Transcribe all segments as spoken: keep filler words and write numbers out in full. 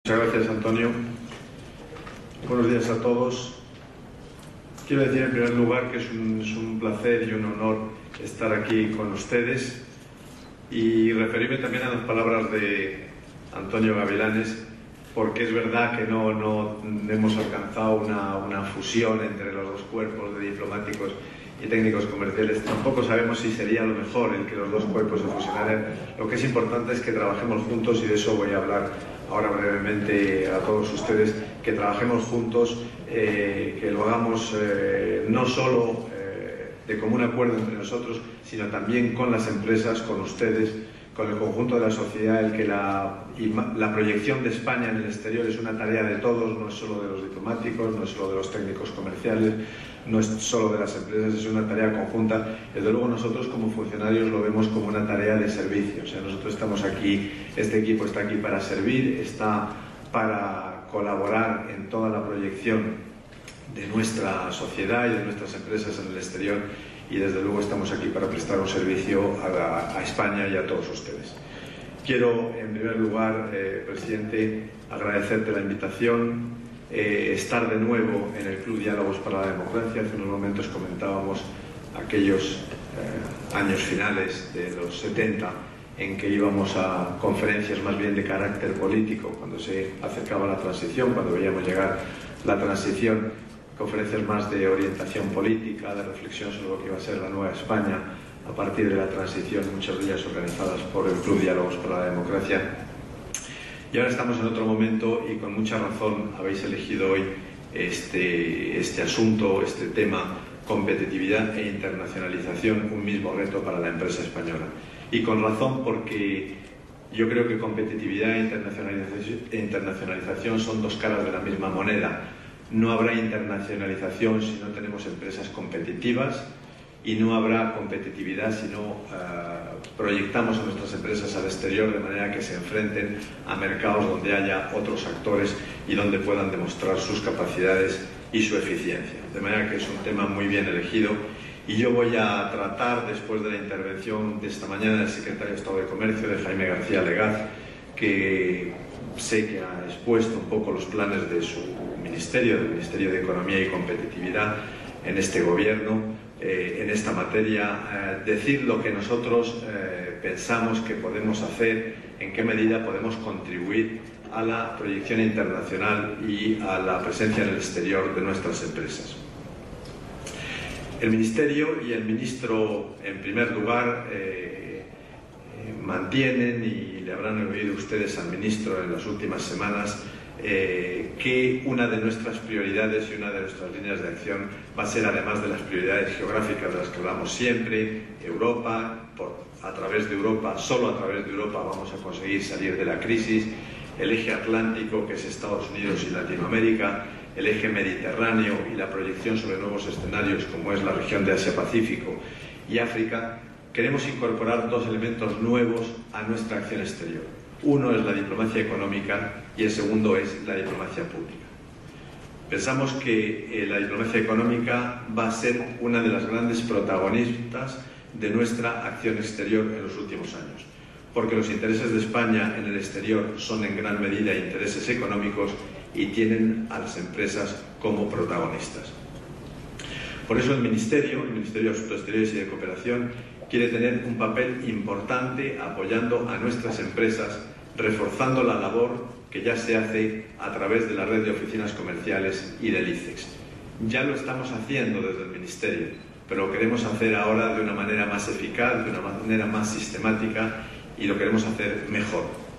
Muchas gracias, Antonio. Buenos días a todos. Quiero decir en primer lugar que es un, es un placer y un honor estar aquí con ustedes y referirme también a las palabras de Antonio Gavilanes, porque es verdad que no, no hemos alcanzado una, una fusión entre los dos cuerpos de diplomáticos y técnicos comerciales. Tampoco sabemos si sería lo mejor el que los dos cuerpos se fusionaran. Lo que es importante es que trabajemos juntos, y de eso voy a hablar ahora brevemente a todos ustedes, que trabajemos juntos, eh, que lo hagamos eh, no solo eh, de común acuerdo entre nosotros, sino también con las empresas, con ustedes, con el conjunto de la sociedad, el que la, la proyección de España en el exterior es una tarea de todos, no es solo de los diplomáticos, no es solo de los técnicos comerciales, no es solo de las empresas, es una tarea conjunta. Desde luego nosotros como funcionarios lo vemos como una tarea de servicio. O sea, nosotros estamos aquí, este equipo está aquí para servir, está para colaborar en toda la proyección de nuestra sociedad y de nuestras empresas en el exterior, y desde luego estamos aquí para prestar un servicio a, la, a España y a todos ustedes. Quiero, en primer lugar, eh, presidente, agradecerte la invitación. Eh, estar de nuevo en el Club Diálogos para la Democracia. Hace unos momentos comentábamos aquellos eh, años finales de los setenta en que íbamos a conferencias más bien de carácter político, cuando se acercaba la transición, cuando veíamos llegar la transición, conferencias más de orientación política, de reflexión sobre lo que iba a ser la nueva España a partir de la transición, muchas de ellas organizadas por el Club Diálogos para la Democracia. Y ahora estamos en otro momento, y con mucha razón habéis elegido hoy este, este asunto, este tema, competitividad e internacionalización, un mismo reto para la empresa española. Y con razón, porque yo creo que competitividad e internacionalización, e internacionalización son dos caras de la misma moneda. No habrá internacionalización si no tenemos empresas competitivas, y no habrá competitividad si no uh, proyectamos a nuestras empresas al exterior de manera que se enfrenten a mercados donde haya otros actores y donde puedan demostrar sus capacidades y su eficiencia. De manera que es un tema muy bien elegido, y yo voy a tratar, después de la intervención de esta mañana del secretario de Estado de Comercio, de Jaime García Legaz, que sé que ha expuesto un poco los planes de su ministerio, del Ministerio de Economía y Competitividad en este gobierno, Eh, en esta materia, eh, decir lo que nosotros eh, pensamos que podemos hacer, en qué medida podemos contribuir a la proyección internacional y a la presencia en el exterior de nuestras empresas. El Ministerio y el Ministro, en primer lugar, eh, eh, mantienen, y le habrán oído ustedes al Ministro en las últimas semanas, Eh, que una de nuestras prioridades y una de nuestras líneas de acción va a ser, además de las prioridades geográficas de las que hablamos siempre, Europa. Por, a través de Europa, solo a través de Europa vamos a conseguir salir de la crisis, el eje atlántico, que es Estados Unidos y Latinoamérica, el eje mediterráneo y la proyección sobre nuevos escenarios como es la región de Asia-Pacífico y África. Queremos incorporar dos elementos nuevos a nuestra acción exterior. Uno es la diplomacia económica y el segundo es la diplomacia pública. Pensamos que eh, la diplomacia económica va a ser una de las grandes protagonistas de nuestra acción exterior en los últimos años, porque los intereses de España en el exterior son en gran medida intereses económicos y tienen a las empresas como protagonistas. Por eso el Ministerio, el Ministerio de Asuntos Exteriores y de Cooperación, quiere tener un papel importante apoyando a nuestras empresas, reforzando la labor que ya se hace a través de la red de oficinas comerciales y del ICEX. Ya lo estamos haciendo desde el Ministerio, pero lo queremos hacer ahora de una manera más eficaz, de una manera más sistemática, y lo queremos hacer mejor.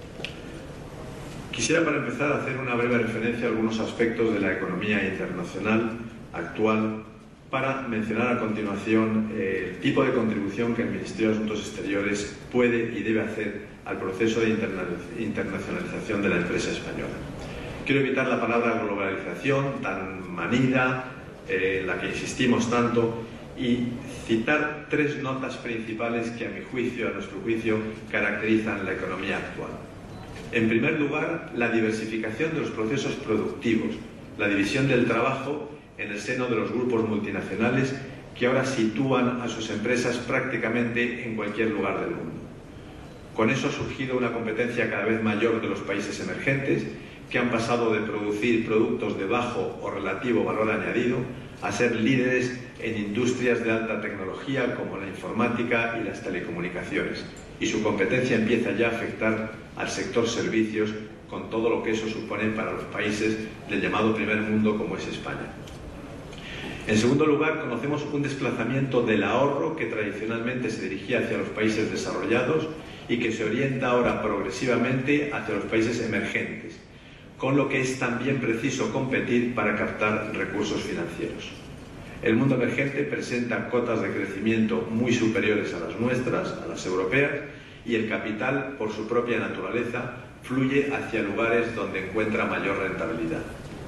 Quisiera, para empezar, hacer una breve referencia a algunos aspectos de la economía internacional actual, para mencionar a continuación eh, el tipo de contribución que el Ministerio de Asuntos Exteriores puede y debe hacer al proceso de interna internacionalización de la empresa española. Quiero evitar la palabra globalización tan manida, eh, en la que insistimos tanto, y citar tres notas principales que, a mi juicio, a nuestro juicio, caracterizan la economía actual. En primer lugar, la diversificación de los procesos productivos, la división del trabajo en el seno de los grupos multinacionales que ahora sitúan a sus empresas prácticamente en cualquier lugar del mundo. Con eso ha surgido una competencia cada vez mayor de los países emergentes que han pasado de producir productos de bajo o relativo valor añadido a ser líderes en industrias de alta tecnología como la informática y las telecomunicaciones, y su competencia empieza ya a afectar al sector servicios, con todo lo que eso supone para los países del llamado primer mundo como es España. En segundo lugar, conocemos un desplazamiento del ahorro que tradicionalmente se dirigía hacia los países desarrollados y que se orienta ahora progresivamente hacia los países emergentes, con lo que es también preciso competir para captar recursos financieros. El mundo emergente presenta cotas de crecimiento muy superiores a las nuestras, a las europeas, y el capital, por su propia naturaleza, fluye hacia lugares donde encuentra mayor rentabilidad.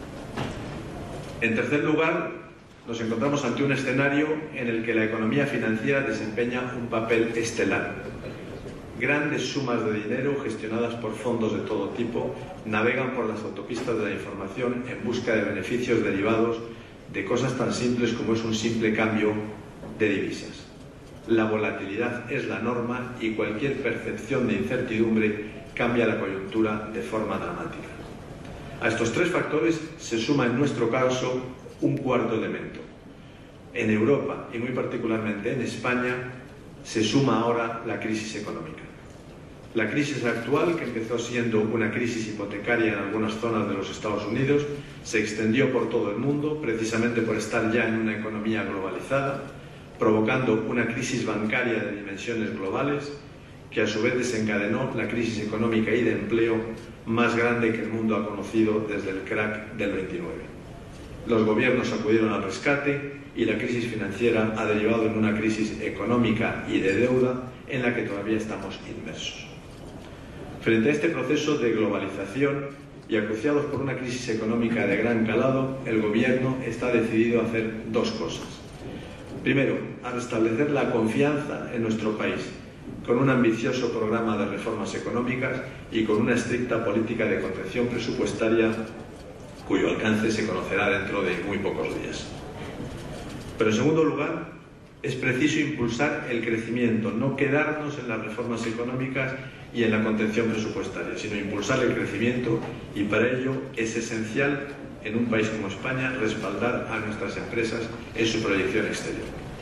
En tercer lugar, nos encontramos ante un escenario en el que la economía financiera desempeña un papel estelar. Grandes sumas de dinero gestionadas por fondos de todo tipo navegan por las autopistas de la información en busca de beneficios derivados de cosas tan simples como es un simple cambio de divisas. La volatilidad es la norma y cualquier percepción de incertidumbre cambia la coyuntura de forma dramática. A estos tres factores se suma en nuestro caso un cuarto elemento. En Europa y muy particularmente en España se suma ahora la crisis económica. La crisis actual, que empezó siendo una crisis hipotecaria en algunas zonas de los Estados Unidos, se extendió por todo el mundo precisamente por estar ya en una economía globalizada, provocando una crisis bancaria de dimensiones globales que a su vez desencadenó la crisis económica y de empleo más grande que el mundo ha conocido desde el crack del veintinueve. Los gobiernos acudieron al rescate y la crisis financiera ha derivado en una crisis económica y de deuda en la que todavía estamos inmersos. Frente a este proceso de globalización y acuciados por una crisis económica de gran calado, el Gobierno está decidido a hacer dos cosas. Primero, a restablecer la confianza en nuestro país con un ambicioso programa de reformas económicas y con una estricta política de contención presupuestaria cuyo alcance se conocerá dentro de muy pocos días. Pero en segundo lugar, es preciso impulsar el crecimiento, no quedarnos en las reformas económicas y en la contención presupuestaria, sino impulsar el crecimiento, y para ello es esencial en un país como España respaldar a nuestras empresas en su proyección exterior.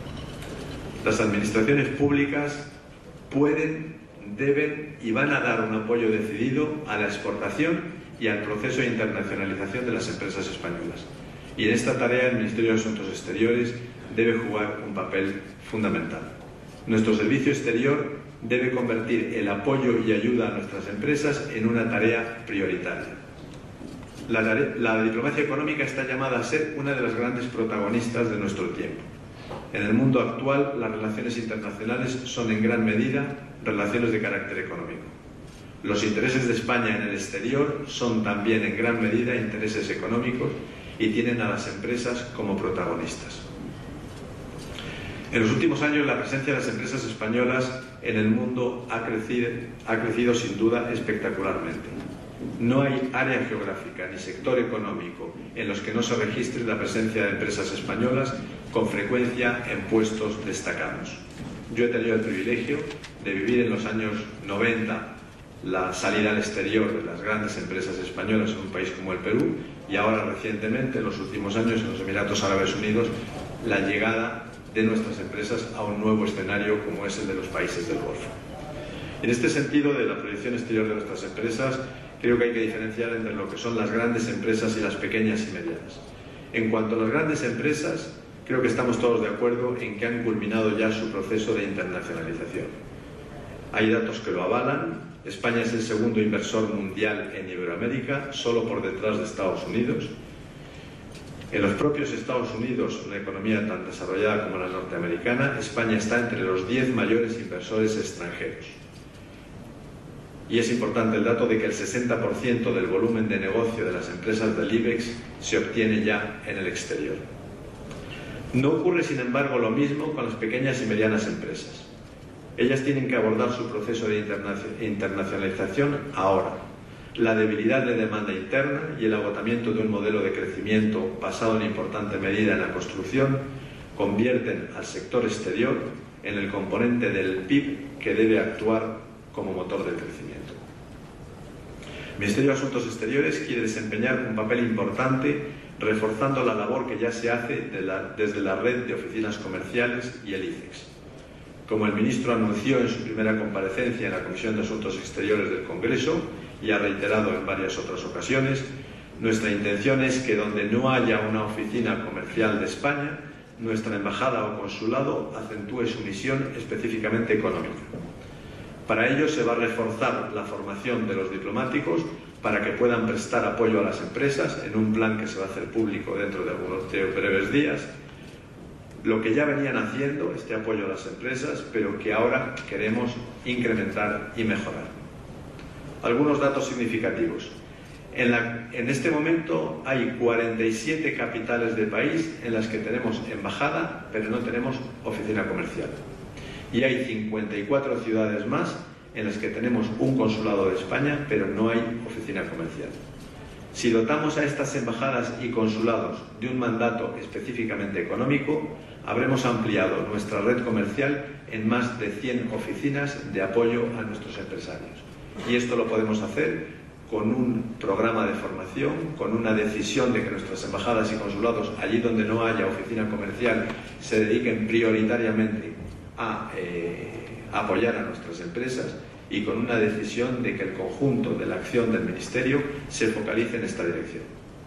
Las administraciones públicas pueden, deben y van a dar un apoyo decidido a la exportación y al proceso de internacionalización de las empresas españolas. Y en esta tarea el Ministerio de Asuntos Exteriores debe jugar un papel fundamental. Nuestro servicio exterior debe convertir el apoyo y ayuda a nuestras empresas en una tarea prioritaria. La, la diplomacia económica está llamada a ser una de las grandes protagonistas de nuestro tiempo. En el mundo actual, las relaciones internacionales son en gran medida relaciones de carácter económico. Los intereses de España en el exterior son también en gran medida intereses económicos y tienen a las empresas como protagonistas. En los últimos años la presencia de las empresas españolas en el mundo ha crecido, ha crecido sin duda espectacularmente. No hay área geográfica ni sector económico en los que no se registre la presencia de empresas españolas con frecuencia en puestos destacados. Yo he tenido el privilegio de vivir en los años noventa la salida al exterior de las grandes empresas españolas en un país como el Perú, y ahora recientemente, en los últimos años, en los Emiratos Árabes Unidos, la llegada de nuestras empresas a un nuevo escenario como es el de los países del Golfo. En este sentido de la proyección exterior de nuestras empresas, creo que hay que diferenciar entre lo que son las grandes empresas y las pequeñas y medianas. En cuanto a las grandes empresas, creo que estamos todos de acuerdo en que han culminado ya su proceso de internacionalización. Hay datos que lo avalan. España es el segundo inversor mundial en Iberoamérica, solo por detrás de Estados Unidos. En los propios Estados Unidos, una economía tan desarrollada como la norteamericana, España está entre los diez mayores inversores extranjeros. Y es importante el dato de que el sesenta por ciento del volumen de negocio de las empresas del IBEX se obtiene ya en el exterior. No ocurre, sin embargo, lo mismo con las pequeñas y medianas empresas. Ellas tienen que abordar su proceso de internacionalización ahora. La debilidad de demanda interna y el agotamiento de un modelo de crecimiento basado en importante medida en la construcción convierten al sector exterior en el componente del P I B que debe actuar como motor del crecimiento. El Ministerio de Asuntos Exteriores quiere desempeñar un papel importante reforzando la labor que ya se hace de la, desde la red de oficinas comerciales y el I C E X. Como el ministro anunció en su primera comparecencia en la Comisión de Asuntos Exteriores del Congreso y ha reiterado en varias otras ocasiones, nuestra intención es que donde no haya una oficina comercial de España, nuestra embajada o consulado acentúe su misión específicamente económica. Para ello se va a reforzar la formación de los diplomáticos para que puedan prestar apoyo a las empresas en un plan que se va a hacer público dentro de algunos de breves días, lo que ya venían haciendo, este apoyo a las empresas, pero que ahora queremos incrementar y mejorar. Algunos datos significativos. En, la, en este momento hay cuarenta y siete capitales de país en las que tenemos embajada, pero no tenemos oficina comercial. Y hay cincuenta y cuatro ciudades más en las que tenemos un consulado de España, pero no hay oficina comercial. Si dotamos a estas embajadas y consulados de un mandato específicamente económico, habremos ampliado nuestra red comercial en más de cien oficinas de apoyo a nuestros empresarios. Y esto lo podemos hacer con un programa de formación, con una decisión de que nuestras embajadas y consulados, allí donde no haya oficina comercial, se dediquen prioritariamente a eh, apoyar a nuestras empresas, y con una decisión de que el conjunto de la acción del Ministerio se focalice en esta dirección.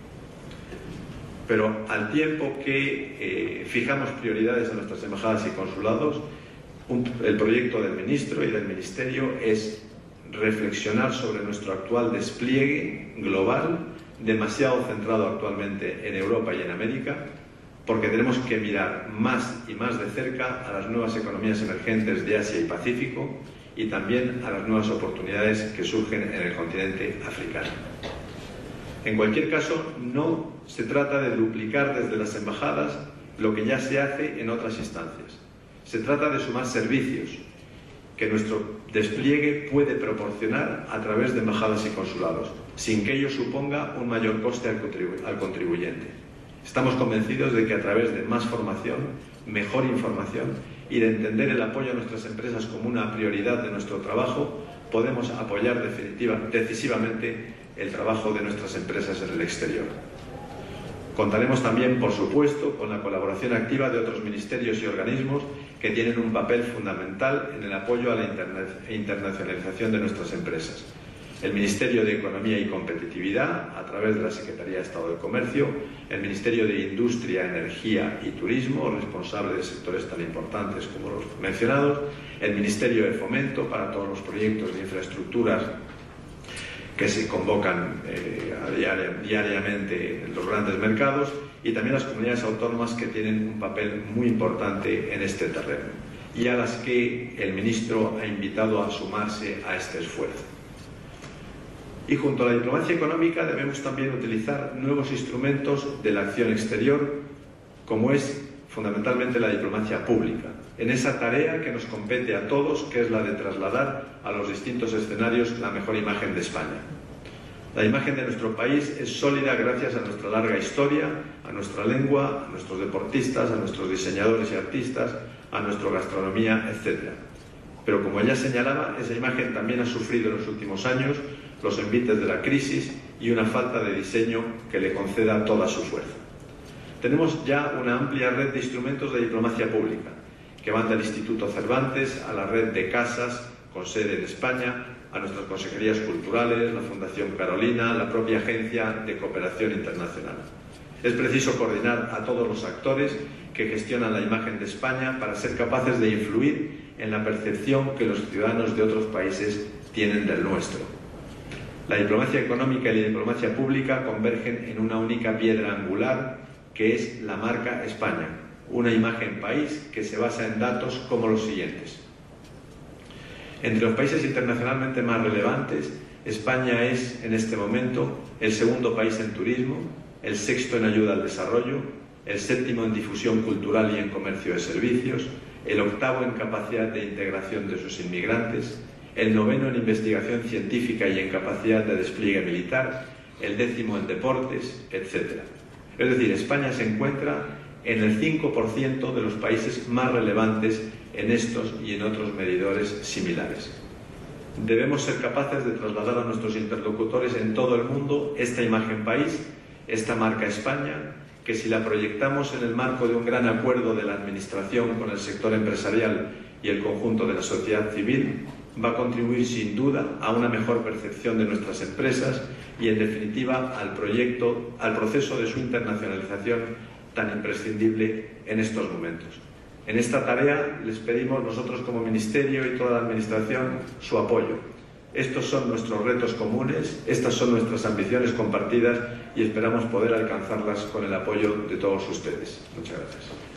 Pero al tiempo que eh, fijamos prioridades a nuestras embajadas y consulados, un, el proyecto del Ministro y del Ministerio es reflexionar sobre nuestro actual despliegue global, demasiado centrado actualmente en Europa y en América, porque tenemos que mirar más y más de cerca a las nuevas economías emergentes de Asia y Pacífico y también a las nuevas oportunidades que surgen en el continente africano. En cualquier caso, no se trata de duplicar desde las embajadas lo que ya se hace en otras instancias. Se trata de sumar servicios que nuestro despliegue puede proporcionar a través de embajadas y consulados, sin que ello suponga un mayor coste al, contribu- al contribuyente. Estamos convencidos de que a través de más formación, mejor información y de entender el apoyo a nuestras empresas como una prioridad de nuestro trabajo, podemos apoyar definitiva, decisivamente el trabajo de nuestras empresas en el exterior. Contaremos también, por supuesto, con la colaboración activa de otros ministerios y organismos que tienen un papel fundamental en el apoyo a la interna- internacionalización de nuestras empresas. El Ministerio de Economía y Competitividad, a través de la Secretaría de Estado de Comercio, el Ministerio de Industria, Energía y Turismo, responsable de sectores tan importantes como los mencionados, el Ministerio de Fomento para todos los proyectos de infraestructuras que se convocan eh, a diaria, diariamente en los grandes mercados, y también las comunidades autónomas que tienen un papel muy importante en este terreno y a las que el ministro ha invitado a sumarse a este esfuerzo. Y junto a la diplomacia económica debemos también utilizar nuevos instrumentos de la acción exterior, como es fundamentalmente la diplomacia pública, en esa tarea que nos compete a todos, que es la de trasladar a los distintos escenarios la mejor imagen de España. La imagen de nuestro país es sólida gracias a nuestra larga historia, a nuestra lengua, a nuestros deportistas, a nuestros diseñadores y artistas, a nuestra gastronomía, etcétera. Pero como ella señalaba, esa imagen también ha sufrido en los últimos años los envites de la crisis y una falta de diseño que le conceda toda su fuerza. Tenemos ya una amplia red de instrumentos de diplomacia pública, que van del Instituto Cervantes a la red de casas con sede en España, a nuestras consejerías culturales, la Fundación Carolina, la propia Agencia de Cooperación Internacional. Es preciso coordinar a todos los actores que gestionan la imagen de España para ser capaces de influir en la percepción que los ciudadanos de otros países tienen del nuestro. La diplomacia económica y la diplomacia pública convergen en una única piedra angular, que es la marca España, una imagen país que se basa en datos como los siguientes. Entre los países internacionalmente más relevantes, España es, en este momento, el segundo país en turismo, el sexto en ayuda al desarrollo, el séptimo en difusión cultural y en comercio de servicios, el octavo en capacidad de integración de sus inmigrantes, el noveno en investigación científica y en capacidad de despliegue militar, el décimo en deportes, etcétera. Es decir, España se encuentra en el cinco por ciento de los países más relevantes en estos y en otros medidores similares. Debemos ser capaces de trasladar a nuestros interlocutores en todo el mundo esta imagen país, esta marca España, que si la proyectamos en el marco de un gran acuerdo de la Administración con el sector empresarial y el conjunto de la sociedad civil, va a contribuir sin duda a una mejor percepción de nuestras empresas y, en definitiva, al proyecto, al proceso de su internacionalización tan imprescindible en estos momentos. En esta tarea les pedimos nosotros como Ministerio y toda la Administración su apoyo. Estos son nuestros retos comunes, estas son nuestras ambiciones compartidas y esperamos poder alcanzarlas con el apoyo de todos ustedes. Muchas gracias.